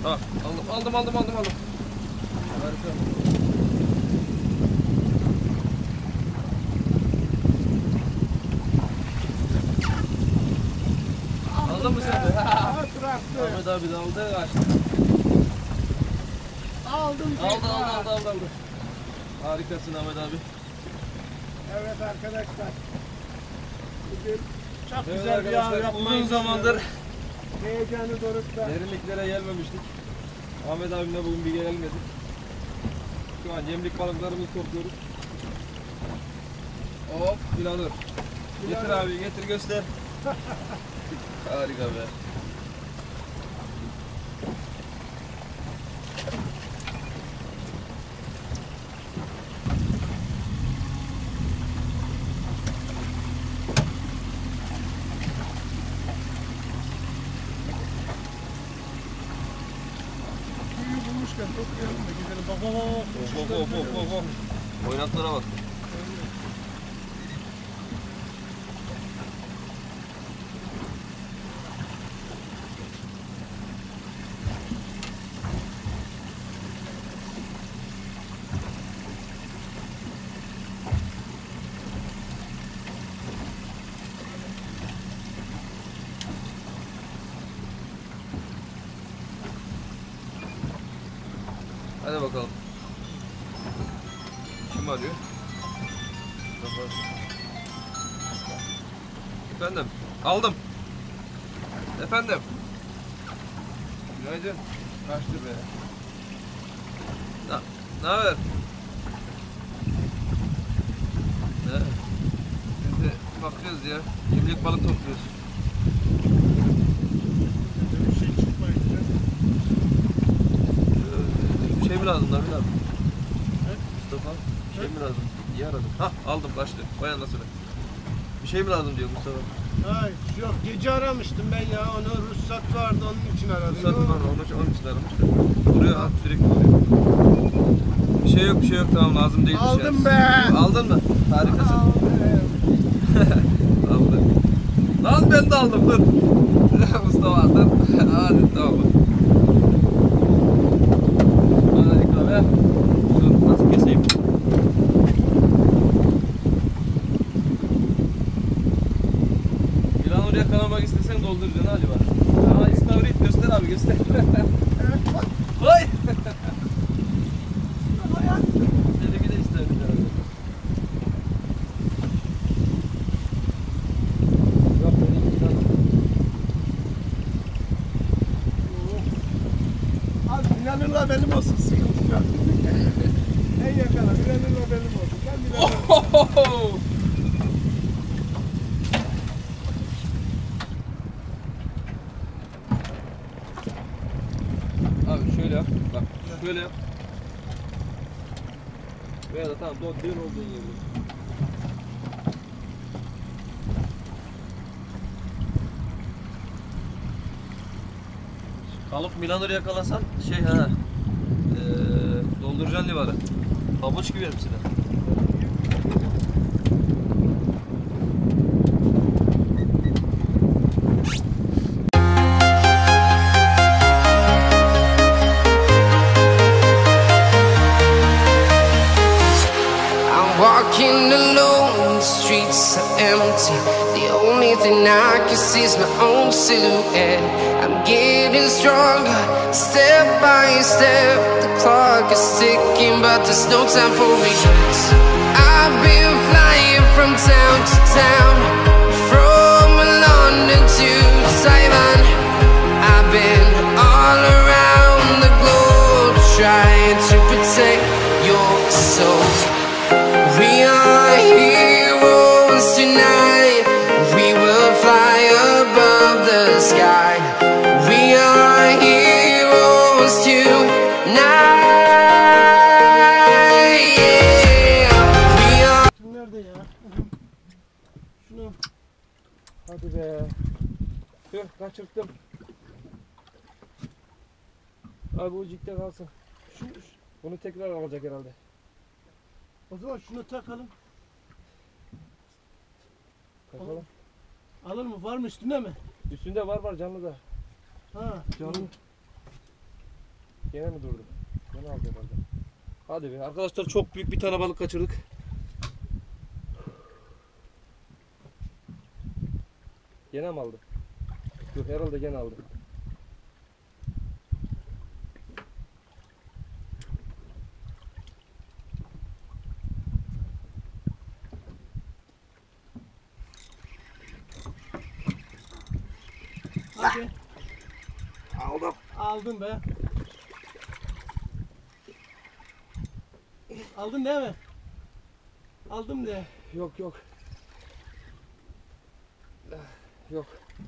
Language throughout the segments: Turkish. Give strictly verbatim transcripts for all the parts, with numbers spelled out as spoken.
Ha, aldım aldım aldım aldım aldım. Harika. Aldın mı sen de? Ahmet abi de aldı, kaçtı. Aldım. Aldı aldı aldı aldı aldı. Harikasın Ahmet abi. Evet arkadaşlar. Bugün çok Evet güzel bir av arkadaşlar, yapmayı uzun zamandır heyecanı dorukta. derinliklere gelmemiştik. Ahmet abimle bugün bir gelelim dedik. Şu an yemlik balıklarımızı topluyoruz. Hop, Bilanur. Getir abi, getir göster. Harika be. Suyu bulmuşken toplayalım da gidelim. Bak bak bak. Hop hop hop hop hop. Oynaklara bak. Hadi bakalım. Kim arıyor? Efendim, aldım. Efendim. Günaydın. Kaçtı be. Na, ne haber? Ne? Biz de bakıyoruz ya. Yemlik balık topluyoruz. Bir şey çıkmayınca. Bir şey mi lazım Nabil abi? Mustafa, bir şey mi lazım? İyi aradım. Hah, aldım, kaçtı. Vay anasını. Bir şey mi lazım diyor Mustafa. Hayır yok gece aramıştım ben ya onu ruhsat vardı onun için aradım. Ruhsat var onun için, onun için aramıştım. Duruyor ha, sürekli duruyor. Bir şey yok bir şey yok, tamam, lazım değil. Aldım şey. be. Aldın mı? Harikasın. Aldım. Lan ben de aldım, dur. Mustafa dur. Hadi tamam. Harika be. Dur nasıl keseyim? Bilanur yakalamak istesen dolduracaksın hadi var. Aa istavrit göster abi göster. Vay! Şöyle bir de istavrit abi. Yok benim bir tane. Abi Bilal'ınla benim olsun sıkıntı yok. En yakala Bilal'ınla benim olsun. Ben Bilal'ınla. Ohohoho! Abi şöyle yap, bak şöyle yap. Veya da tamam, dön olduğun yerde. Kalıp Milanur yakalasan şey ha, ee, dolduracaksın livarı. Pabuç gibi hepsine. Walking alone, the streets are empty. The only thing I can see is my own silhouette. I'm getting stronger, step by step. The clock is ticking, but there's no time for regrets. I've been flying from town to town, from London to Taiwan. I've been all around the globe, trying to protect your soul. We are heroes tonight. We will fly above the sky. We are heroes tonight. Yeah. We are. Nerede ya? Şunu. Hadi be. Tüh, kaçırttım. Abi bu cikte kalsın. Şu, Bunu tekrar alacak herhalde. o zaman şunu takalım. Takalım. Alır mı? Var mı üstünde mi? Üstünde var var canlı da. Ha. Canlı. Gene mi durdu? Gene aldı herhalde. Hadi be arkadaşlar, çok büyük bir tane balık kaçırdık. Gene mi aldı? Yok herhalde gene aldı. Hadi. Aldım. Aldın be. Aldın değil mi? Aldım de. Yok yok. Yok.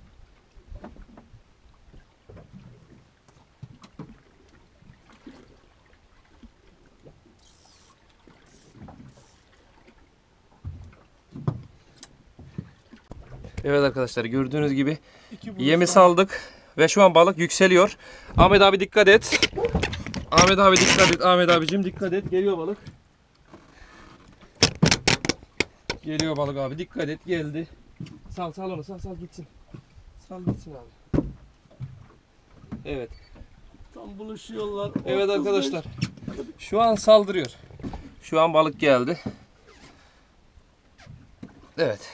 Evet arkadaşlar, gördüğünüz gibi yemi saldık ve şu an balık yükseliyor. Ahmet abi dikkat et. Ahmet abi dikkat et. Ahmet abicim dikkat et. Geliyor balık. Geliyor balık abi. Dikkat et. Geldi. Sal sal onu. Sal sal gitsin. Sal gitsin abi. Evet. Tam buluşuyorlar. Evet otuz beş. arkadaşlar. Şu an saldırıyor. Şu an balık geldi. Evet.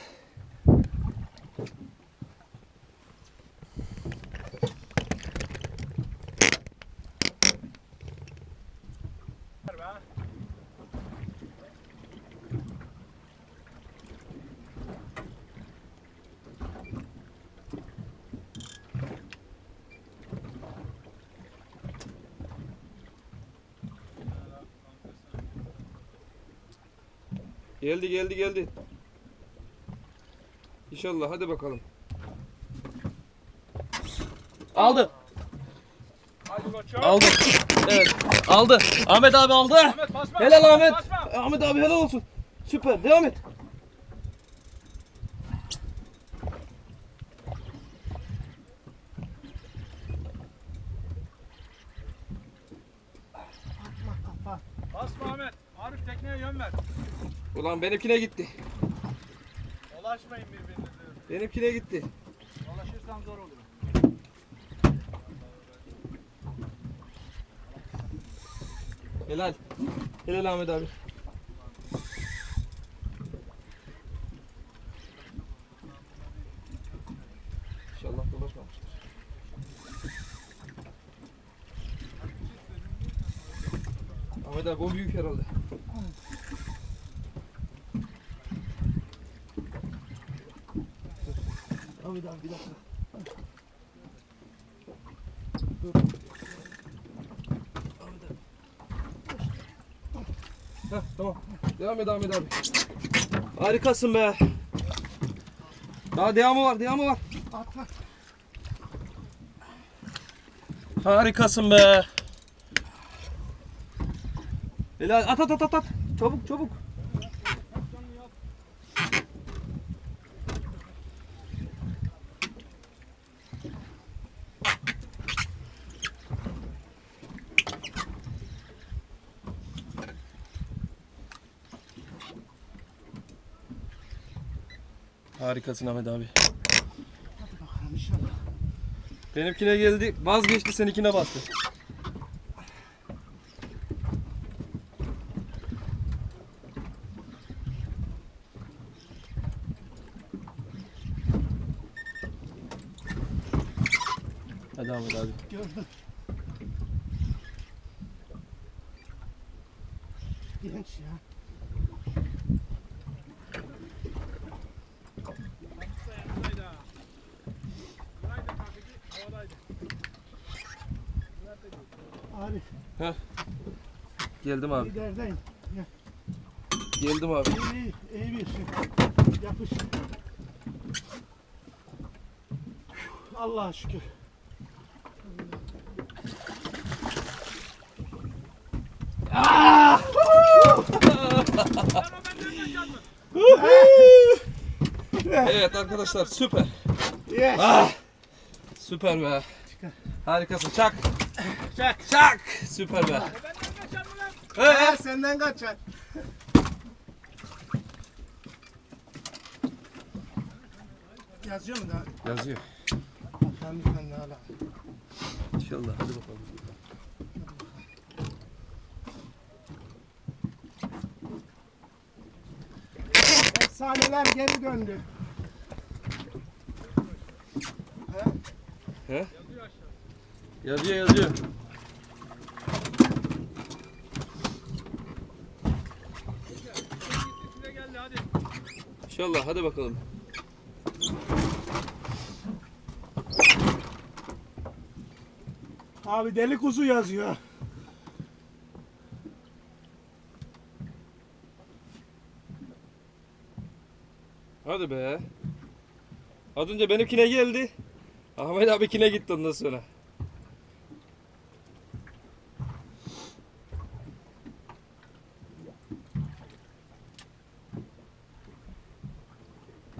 Geldi geldi geldi. İnşallah, hadi bakalım. Aldı. Aldı. Evet. Aldı. Ahmet abi aldı. Ahmet, basma, Helal basma, Ahmet. basma. Ahmet abi helal olsun. Süper. Devam et. Basma Ahmet. Arif tekneye yön ver. Ulan benimkine gitti. Dolaşmayın birbirinize. Benimkine gitti. Dolaşırsan zor olur. Helal. Helal Ahmet abi. İnşallah dolaşmamıştır. Ahmet abi o büyük herhalde. Ahmet abi bir dakika. Dur. Ahmet abi. Heh, tamam. Devam et Ahmet abi. Harikasın be. Daha devamı var, devamı var. Atla. Harikasın be. Helal, at at at at at. Çabuk çabuk. Harikasın Ahmet abi. Hadi bakalım inşallah. Benimkine geldi, vazgeçti, seninkine bastı. Hadi Ahmet abi. Gördüm. Genç ya. Yanındaydı ha. Buraydı takıcı, havadaydı. Arif Geldim abi. liderdeyim. Geldim abi. İyi iyi iyi bir şey. Yapış. Allah'a şükür. Evet arkadaşlar, süper. Yes. Ah, süper be. Çıkar. Harikasın. Çak. Çak. Çak. Süper be. Benden kaçar mı lan? Ha, senden kaçar. Yazıyor mu daha? Yazıyor. Bakalım sen ne ala. İnşallah. Hadi bakalım. efsaneler geri döndü. He? Yazıyor yazıyor. İçine geldi hadi. İnşallah hadi bakalım. Abi deli kuzu yazıyor. Hadi be. Az önce benimkine geldi. Ahmet abikine gitti ondan sonra.